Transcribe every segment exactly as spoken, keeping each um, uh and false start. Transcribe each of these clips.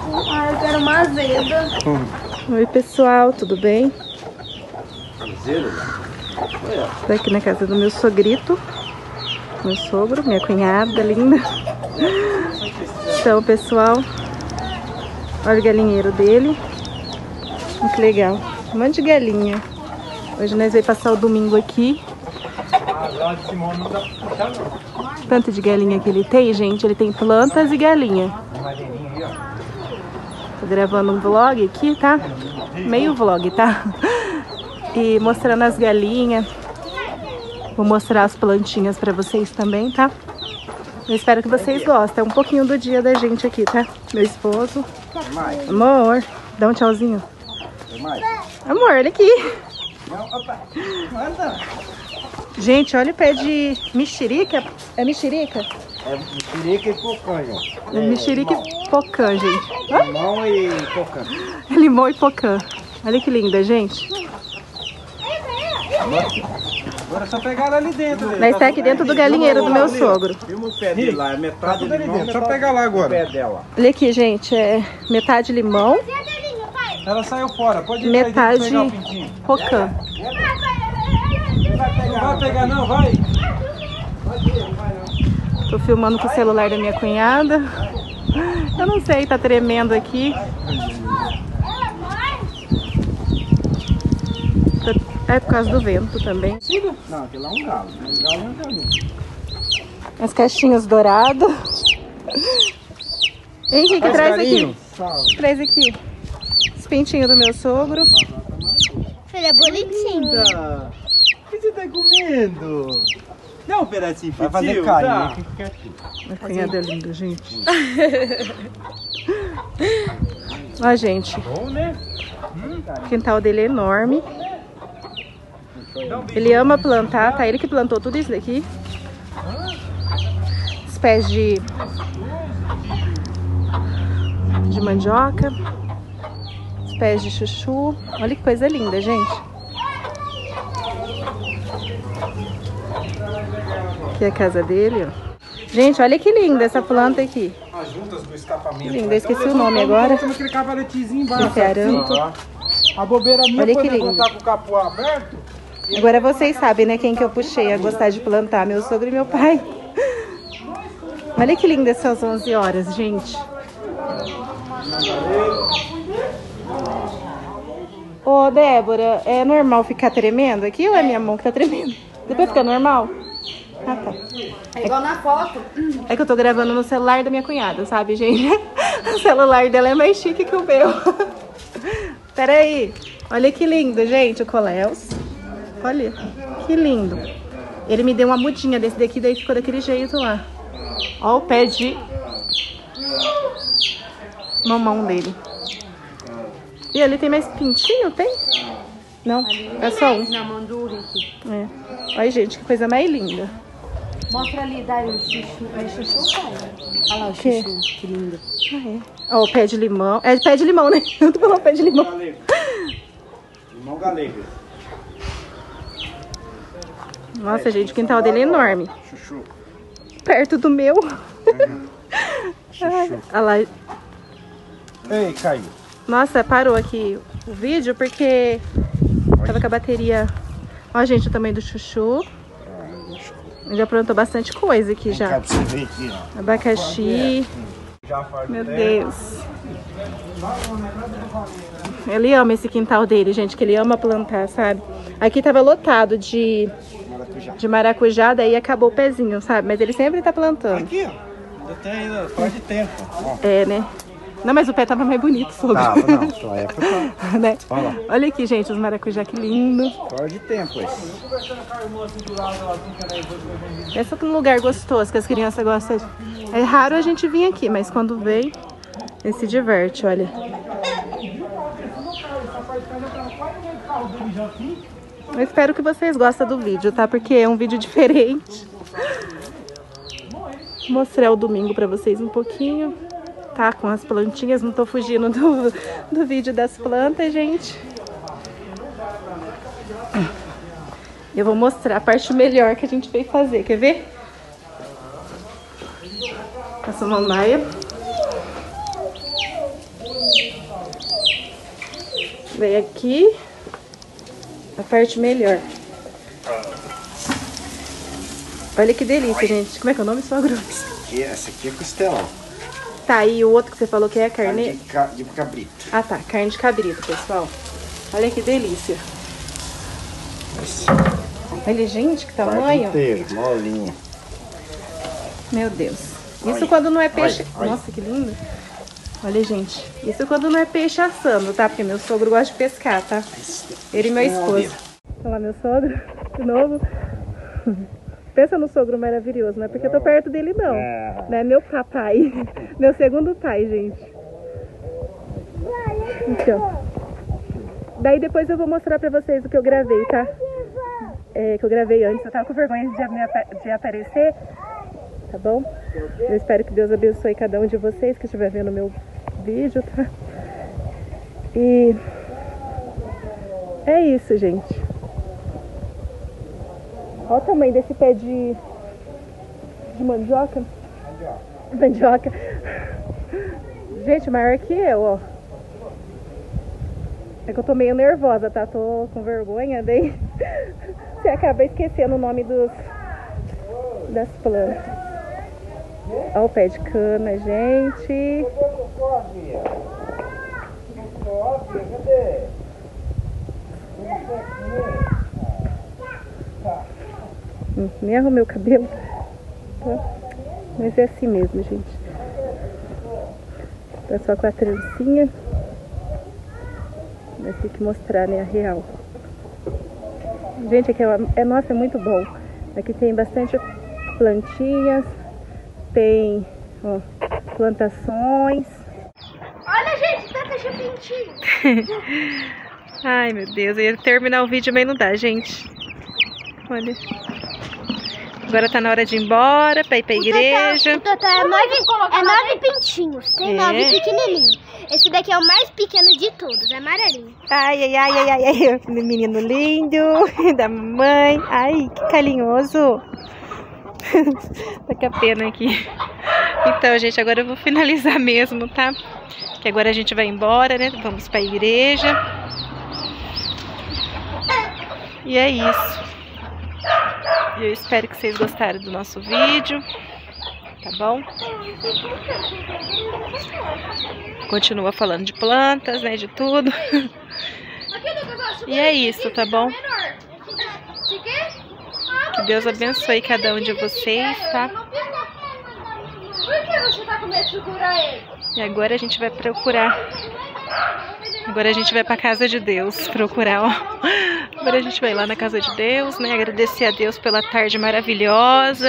Ah, eu quero uma azeda. Hum. Oi, pessoal, tudo bem? Azeda? Estou aqui na casa do meu sogrito. Meu sogro, minha cunhada linda. Então, pessoal, olha o galinheiro dele. Muito legal. Um monte de galinha. Hoje nós vamos passar o domingo aqui. Tanto de galinha que ele tem, gente. Ele tem plantas e galinha. Tô gravando um vlog aqui, tá? Meio vlog, tá? E mostrando as galinhas. Vou mostrar as plantinhas pra vocês também, tá? Eu espero que vocês gostem. É um pouquinho do dia da gente aqui, tá? Meu esposo. Amor, dá um tchauzinho. Amor, olha aqui. Gente, olha o pé de mexerica. É mexerica? É mexerica e pocã, gente. É mexerica e pocã, gente. Limão e pocã. Limão e pocã. Olha que linda, gente. Agora é só pegar ela ali dentro. Nós está aqui dentro do galinheiro do meu sogro. Filma o pé dele lá, é metade de limão, só pegar lá agora. O pé dela. Olha aqui, gente, é metade limão. Ela saiu fora, pode ir metade pegar o pintinho. pocã. Não vai pegar não, vai. Tô filmando com o celular da minha cunhada. Eu não sei, tá tremendo aqui. É por causa do vento também. Não, aquilo lá é um galo. Um galo é um galinho. As caixinhas douradas. Henrique, traz aqui. Traz aqui. Os pintinhos do meu sogro. Ele é bonitinho. O que você tá comendo? Dá um pedacinho vai fazer carinho. A cunhada é linda, gente. Ó, gente. Bom, né? O quintal dele é enorme. Ele ama plantar, tá? Ele que plantou tudo isso daqui. Os pés de, de mandioca. Os pés de chuchu. Olha que coisa linda, gente. Aqui é a casa dele, ó. Gente, olha que linda essa planta aqui. As juntas do escapamento. Que linda, eu esqueci o nome agora. Aquele cavaletezinho embaixo. Esse aranto. A bobeira minha olha foi que levantar lindo. com o capô aberto. Agora vocês sabem, né, quem que eu puxei a gostar de plantar, meu sogro e meu pai. Olha que linda essas onze horas, gente. Ô, Débora, é normal ficar tremendo aqui ou é minha mão que tá tremendo? Depois fica normal? Ah, tá. É igual na foto. É que eu tô gravando no celular da minha cunhada, sabe, gente? O celular dela é mais chique que o meu. Pera aí. Olha que lindo, gente, o Coléus. Olha, que lindo. Ele me deu uma mudinha desse daqui, daí ficou daquele jeito lá. Ó o pé de mamão dele. E ali tem mais pintinho, tem? Não, é só um. Na mão do Rick. É. Olha, gente, que coisa mais linda. Mostra ali, daí o chuchu. É chuchu, pai? Olha lá o Que? chuchu, que lindo. Ah, é. Ó, o pé de limão. É pé de limão, né? Eu tô falando pé de limão. Galego. Limão galego. Nossa, gente, o quintal dele é enorme. Chuchu. Perto do meu. Ai, olha lá. Ei, caiu. Nossa, parou aqui o vídeo porque tava com a bateria. Ó, gente, o tamanho do chuchu. Ele já plantou bastante coisa aqui já. Abacaxi. Meu Deus. Ele ama esse quintal dele, gente, que ele ama plantar, sabe? Aqui tava lotado de de maracujá, daí acabou o pezinho, sabe? Mas ele sempre tá plantando. Aqui, ó. Ainda tem ainda, faz de tempo. Ó. É, né? Não, mas o pé tava mais bonito, sogro. Tava, não, sua época tá. Né? Olha lá. Olha aqui, gente, os maracujá, que lindo. Fora de tempo esse. Esse é um lugar gostoso que as crianças gostam. É raro a gente vir aqui, mas quando vem, ele se diverte, olha. Eu espero que vocês gostem do vídeo, tá? Porque é um vídeo diferente. Vou mostrar o domingo pra vocês um pouquinho. Tá? Com as plantinhas. Não tô fugindo do, do vídeo das plantas, gente. Eu vou mostrar a parte melhor que a gente veio fazer. Quer ver? A samambaia. Vem aqui a parte melhor. Olha que delícia, gente. Como é que é o nome, sogro? Aqui, essa aqui é costelão. Tá, e o outro que você falou que é carne... Carne de, ca... de cabrito. Ah, tá. Carne de cabrito, pessoal. Olha que delícia. Esse Olha, gente, que tamanho. quarto inteiro, molinha. Meu Deus. Isso Olha, quando não é peixe... olha, olha. Nossa, que lindo. Olha, gente. Isso quando não é peixe assando, tá? Porque meu sogro gosta de pescar, tá? Ele e meu esposo. Olha lá meu sogro, de novo. Pensa no sogro maravilhoso, não é porque eu tô perto dele, não. É. Não é meu papai. Meu segundo pai, gente. Então. Daí depois eu vou mostrar pra vocês o que eu gravei, tá? É, que eu gravei antes. Eu tava com vergonha de, me apa de aparecer. Tá bom? Eu espero que Deus abençoe cada um de vocês que estiver vendo o meu vídeo, tá? E... é isso, gente. Olha o tamanho desse pé de, de mandioca. Mandioca. Gente, maior que eu, ó. É que eu tô meio nervosa, tá? Tô com vergonha, daí você acaba esquecendo o nome dos, das plantas. Olha o pé de cana, gente. Hum, nem arrumei o cabelo, tá? Mas é assim mesmo, gente. Tá só com a trancinha. Mas tem que mostrar, né, a real. Gente, aqui é, é, nossa, é muito bom. Aqui tem bastante plantinhas, tem, ó, plantações. Olha, gente, tá fechando pintinho. Ai, meu Deus, eu ia terminar o vídeo, mas não dá, gente. Olha. Agora tá na hora de ir embora, pra ir pra igreja. O total é nove, é nove pintinhos, tem É. nove pequenininhos. Esse daqui é o mais pequeno de todos, é amarelinho. Ai, ai, ai, ai, ai, ai, menino lindo, da mamãe. Ai, que carinhoso. Tá com a pena aqui. Então, gente, agora eu vou finalizar mesmo, tá? Que agora a gente vai embora, né? Vamos pra igreja. E é isso. Eu espero que vocês gostaram do nosso vídeo. Tá bom? Continua falando de plantas, né? De tudo. E é isso, tá bom? Que Deus abençoe cada um de vocês, tá? Por que você tá com medo de segurar ele? E agora a gente vai procurar. Agora a gente vai pra casa de Deus procurar, ó. Agora a gente vai lá na casa de Deus, né? Agradecer a Deus pela tarde maravilhosa.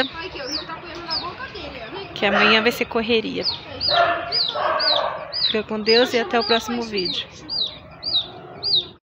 Que amanhã vai ser correria. Fica com Deus e até o próximo vídeo.